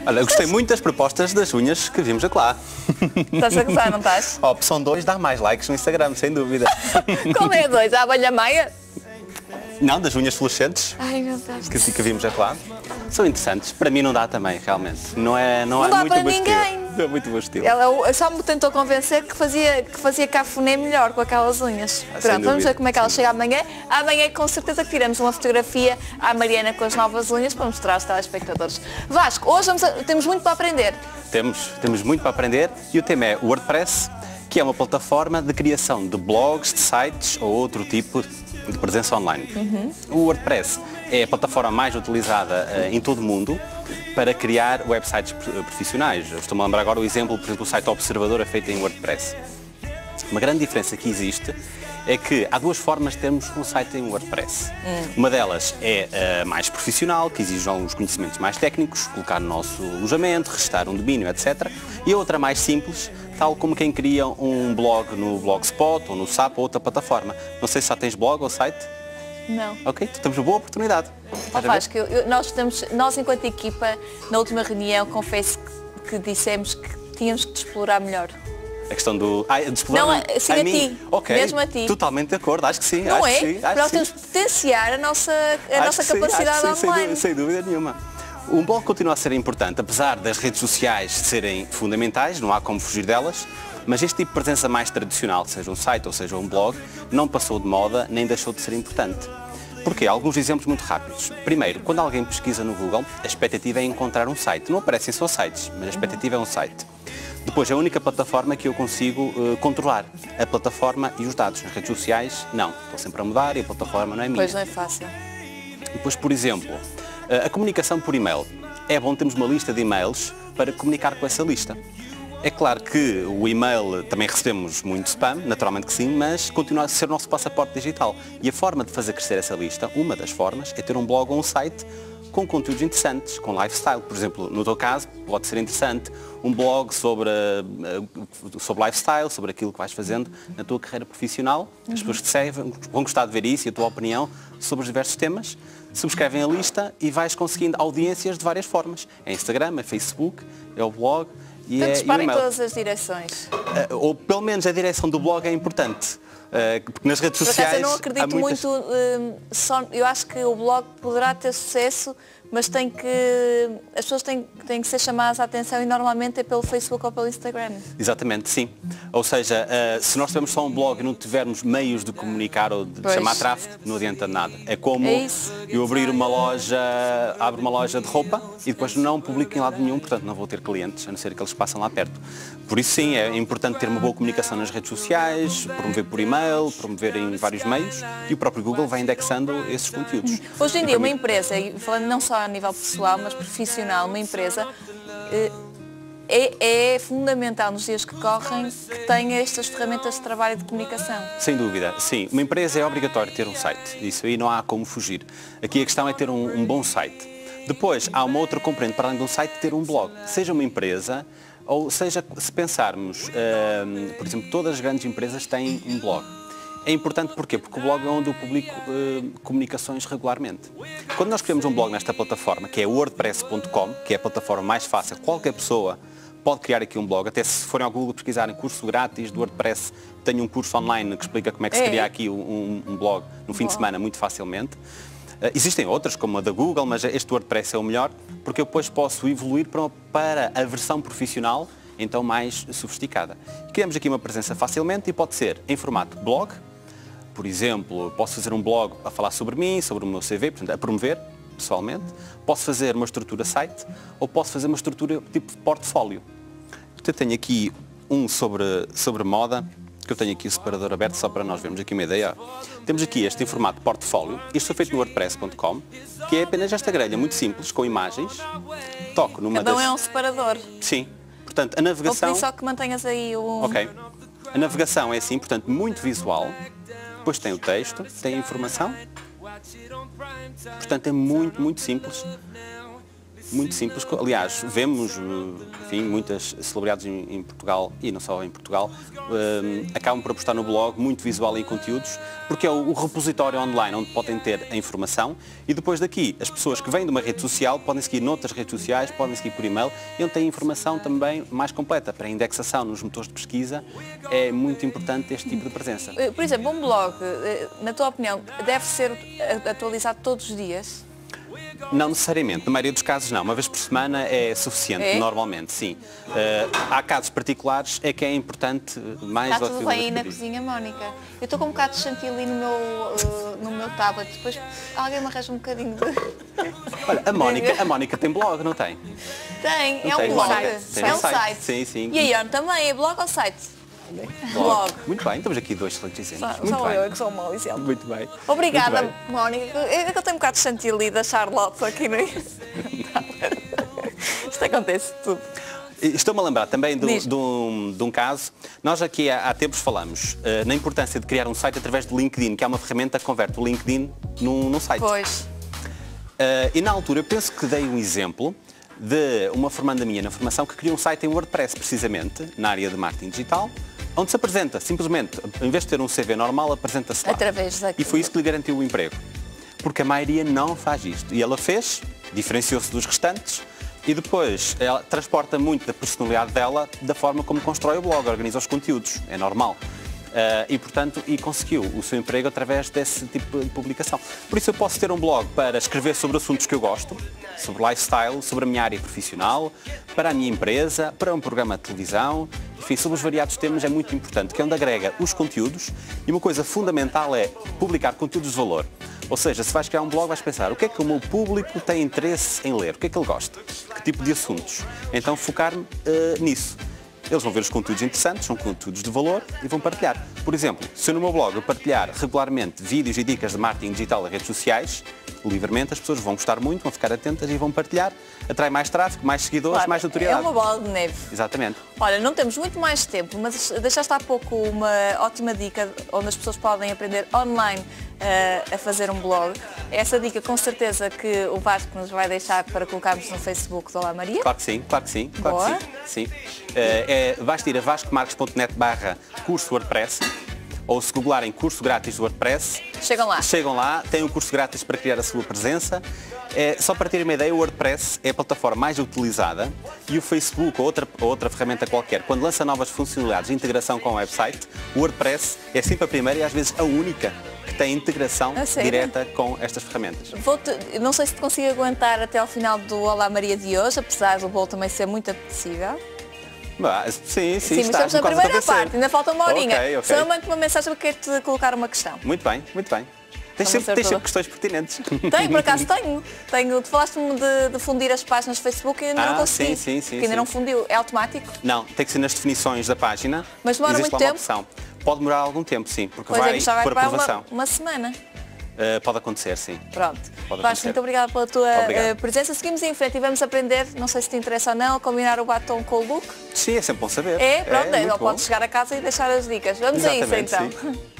Olha, eu gostei muito das propostas das unhas que vimos lá. Estás a gozar, não estás? A opção 2 dá mais likes no Instagram, sem dúvida. Qual é a 2? A abelha maia? Não, das unhas fluorescentes, Ai, meu Deus. que vimos lá. São interessantes. Para mim não dá também, realmente. Não é dá muito para bom estilo. ninguém. Não é muito bom estilo. Ela só me tentou convencer que fazia cafuné melhor com aquelas unhas. Pronto, vamos ver como é que ela chega amanhã. Amanhã com certeza que tiramos uma fotografia à Mariana com as novas unhas para mostrar aos telespectadores. Vasco, hoje temos muito para aprender. Temos muito para aprender e o tema é o WordPress, que é uma plataforma de criação de blogs, de sites ou outro tipo de presença online. O WordPress é a plataforma mais utilizada em todo o mundo para criar websites profissionais. Eu estou-me a lembrar agora o exemplo, por exemplo, o site Observador é feito em WordPress. Uma grande diferença que existe é que há duas formas de termos um site em WordPress. Uma delas é mais profissional, que exige uns conhecimentos mais técnicos, colocar no nosso alojamento, registrar um domínio, etc. E a outra mais simples, tal como quem cria um blog no Blogspot ou no SAP ou outra plataforma. Não sei se já tens blog ou site? Não. Ok, temos uma boa oportunidade. Vasco, nós enquanto equipa, na última reunião, confesso que dissemos que tínhamos que te explorar melhor. A questão do... de explorar Não, sim, a ti. Ok, Mesmo a ti. Totalmente de acordo, acho que sim. Não acho é? que sim, Para nós temos que potenciar a nossa capacidade online. Sem dúvida nenhuma. Um blog continua a ser importante, apesar das redes sociais serem fundamentais, não há como fugir delas, mas este tipo de presença mais tradicional, seja um site ou seja um blog, não passou de moda nem deixou de ser importante. Porquê? Alguns exemplos muito rápidos. Primeiro, quando alguém pesquisa no Google, a expectativa é encontrar um site. Não aparecem só sites, mas a expectativa é um site. Depois, é a única plataforma que eu consigo controlar. A plataforma e os dados. Nas redes sociais, não. Estão sempre a mudar e a plataforma não é minha. Pois não é fácil. Depois, por exemplo, a comunicação por e-mail. É bom termos uma lista de e-mails para comunicar com essa lista. É claro que o e-mail também recebemos muito spam, naturalmente que sim, mas continua a ser o nosso passaporte digital. E a forma de fazer crescer essa lista, uma das formas, é ter um blog ou um site com conteúdos interessantes, com lifestyle. Por exemplo, no teu caso, pode ser interessante um blog sobre lifestyle, sobre aquilo que vais fazendo na tua carreira profissional. As pessoas que te seguem vão gostar de ver isso e a tua opinião sobre os diversos temas. Subscrevem a lista e vais conseguindo audiências de várias formas. É Instagram, é Facebook, é o blog e Portanto, é disparem o e-mail. todas as direções. Ou pelo menos a direção do blog é importante. Porque nas redes Por acaso, sociais eu não acredito há muitas... muito, eu acho que o blog poderá ter sucesso, mas as pessoas têm que ser chamadas a atenção e normalmente é pelo Facebook ou pelo Instagram. Exatamente, sim. Ou seja, se nós tivermos só um blog e não tivermos meios de comunicar ou de chamar tráfego, não adianta nada. É como eu abrir uma loja, abro uma loja de roupa e depois não publico em lado nenhum, portanto não vou ter clientes, a não ser que eles passam lá perto. Por isso sim, é importante ter uma boa comunicação nas redes sociais, promover por e-mail, promover em vários meios e o próprio Google vai indexando esses conteúdos. Hoje em dia uma empresa, e falando não só a nível pessoal, mas profissional, uma empresa é fundamental nos dias que correm que tenha estas ferramentas de trabalho e de comunicação. Sem dúvida, sim. Uma empresa é obrigatório ter um site. Isso aí não há como fugir. Aqui a questão é ter um bom site. Depois, há uma outra componente para além de um site, ter um blog. Seja uma empresa, ou seja, se pensarmos, por exemplo, todas as grandes empresas têm um blog. É importante porquê? Porque o blog é onde eu publico comunicações regularmente. Quando nós criamos um blog nesta plataforma, que é wordpress.com, que é a plataforma mais fácil, qualquer pessoa pode criar aqui um blog, até se forem ao Google pesquisarem curso grátis do WordPress, tenho um curso online que explica como é que se cria aqui um blog no fim de semana muito facilmente. Existem outras, como a da Google, mas este WordPress é o melhor, porque eu depois posso evoluir para a versão profissional, então mais sofisticada. Criamos aqui uma presença facilmente e pode ser em formato blog. Por exemplo, posso fazer um blog a falar sobre mim, sobre o meu CV, portanto, a promover pessoalmente. Posso fazer uma estrutura site ou posso fazer uma estrutura tipo de portfólio. Eu tenho aqui um sobre moda, que eu tenho aqui o separador aberto só para nós vermos aqui uma ideia. Temos aqui este em formato portfólio. Isto foi feito no wordpress.com, que é apenas esta grelha muito simples, com imagens. Toco numa Cada um é um separador. Sim. Portanto, a navegação... Vou pedir só que mantenhas aí o... Ok. A navegação é assim, portanto, muito visual. Depois tem o texto, tem a informação. Portanto, é muito, muito simples. muito simples. Aliás, vemos, enfim, muitas celebridades em Portugal, e não só em Portugal, acabam por apostar no blog, muito visual em conteúdos, porque é o repositório online onde podem ter a informação, e depois daqui, as pessoas que vêm de uma rede social podem seguir noutras redes sociais, podem seguir por e-mail, e onde tem informação também mais completa. Para a indexação nos motores de pesquisa, é muito importante este tipo de presença. Por exemplo, um blog, na tua opinião, deve ser atualizado todos os dias? Não necessariamente, na maioria dos casos não. Uma vez por semana é suficiente, normalmente, sim. Há casos particulares é que é importante mais... Está tudo bem aí na cozinha, Mónica? Eu estou com um bocado de chantilly no meu tablet, depois alguém me arranja um bocadinho de... Olha, a Mónica tem blog, não tem? Tem, não é um blog. É um site. Sim, sim. E a Ian também, é blog ou site? Blog. Muito bem, temos aqui dois excelentes exemplos. Só eu que sou um mau exemplo. Muito bem. Obrigada, Muito bem. Mónica. Eu tenho um bocado de chantilly da Charlotte aqui no... Isto acontece tudo. Estou-me a lembrar também de um caso. Nós aqui há tempos falamos na importância de criar um site através do LinkedIn, que é uma ferramenta que converte o LinkedIn num site. Pois. E na altura eu penso que dei um exemplo de uma formanda minha na formação que criou um site em WordPress, precisamente, na área de marketing digital, onde se apresenta, simplesmente, em vez de ter um CV normal, apresenta-se lá. Através daquilo. E foi isso que lhe garantiu o emprego. Porque a maioria não faz isto. E ela fez, diferenciou-se dos restantes, e depois ela transporta muito da personalidade dela da forma como constrói o blog, organiza os conteúdos. É normal. E, portanto, conseguiu o seu emprego através desse tipo de publicação. Por isso eu posso ter um blog para escrever sobre assuntos que eu gosto, sobre lifestyle, sobre a minha área profissional, para a minha empresa, para um programa de televisão, enfim, sobre os variados temas é muito importante, que é onde agrega os conteúdos, e uma coisa fundamental é publicar conteúdos de valor. Ou seja, se vais criar um blog, vais pensar o que é que o meu público tem interesse em ler, o que é que ele gosta, que tipo de assuntos. Então focar-me nisso. Eles vão ver os conteúdos interessantes, são conteúdos de valor e vão partilhar. Por exemplo, se eu no meu blog eu partilhar regularmente vídeos e dicas de marketing digital em redes sociais, livremente as pessoas vão gostar muito, vão ficar atentas e vão partilhar. Atrai mais tráfego, mais seguidores, claro, mais notoriedade. É uma bola de neve. Exatamente. Olha, não temos muito mais tempo, mas deixaste há pouco uma ótima dica onde as pessoas podem aprender online a fazer um blog. Essa dica com certeza que o Vasco nos vai deixar para colocarmos no Facebook do Olá Maria. Claro que sim, claro que sim. Claro Boa. Que sim. Basta ir a vascomarques.net/curso WordPress, ou se googlarem curso grátis de WordPress, chegam lá, têm um curso grátis para criar a sua presença. Só para terem uma ideia, o WordPress é a plataforma mais utilizada, e o Facebook ou outra ferramenta qualquer, quando lança novas funcionalidades de integração com o website, o WordPress é sempre a primeira e às vezes a única que tem integração direta com estas ferramentas. Não sei se te consigo aguentar até ao final do Olá Maria de hoje, apesar do bolo também ser muito apetecível. Sim, mas estamos na primeira parte, ainda falta uma horinha. Okay. Só mando uma mensagem porque quero-te colocar uma questão. Muito bem, muito bem. Tens sempre questões pertinentes. Tenho, por acaso tenho. Tu falaste-me de fundir as páginas do Facebook e ainda não consegui. Sim. Ainda não fundiu. É automático? Não, tem que ser nas definições da página. Mas demora muito tempo? Opção. Pode demorar algum tempo, sim, porque pois vai por aprovação. Uma semana. Pode acontecer, sim. Pronto. Vasco, muito obrigada pela tua presença. Seguimos em frente e vamos aprender, não sei se te interessa ou não, a combinar o batom com o look. Sim, é sempre bom saber. Pronto, podes chegar a casa e deixar as dicas. Vamos a isso então. Sim.